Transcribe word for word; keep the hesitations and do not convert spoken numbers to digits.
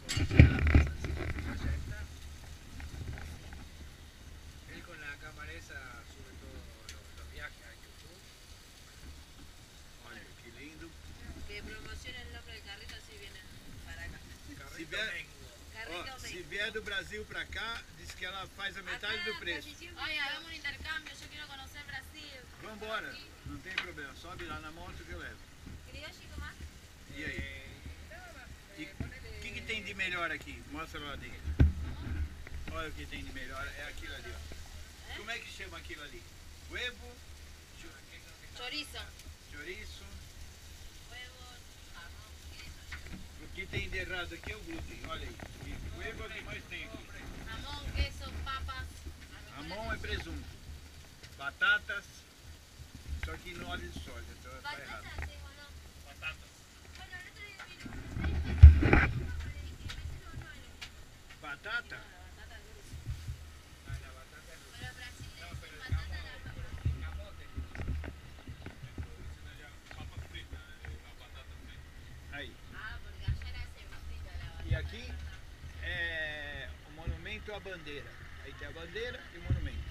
Él con la cámara esa sube todos los, los viajes a YouTube. Olha que lindo. Que promociona el nombre del carrito así vienen para acá. Se Carrito vier, Mengo. Carrito ó, se Mengo. vier do Brasil pra cá, diz que ela faz a metade Acá, do preço. casi siempre- Ay, hagamos un intercambio, yo quiero conocer Brasil. Vambora, não tem problema, sobe lá na moto que eu levo. Criollo y Tomás. E aí? Eh, nada más. E Eh, ponele- o que, que tem de melhor aqui? Mostra lá dentro. Olha o que tem de melhor, é aquilo ali, ó. Como é que chama aquilo ali? Huevo, Chorizo. chouriço. Huevos, jamón, queso. O que tem de errado aqui é o glúten, olha aí. E huevo é o que mais tem aqui. Jamón, queso, papas. Ramon é presunto. Batatas, só que no óleo de soja, então tá errado. Batatas, sí, bueno. Batatas. Bueno, el otro día vino. Batata? La batata dulce. Ah, la batata es Pero Brasil le No, dicen pero el batata camote, a la papa. el camote. Aí. Ah, porque allá era ese frita la batata. E aqui é o monumento à bandeira. Aí tem a bandeira e o monumento.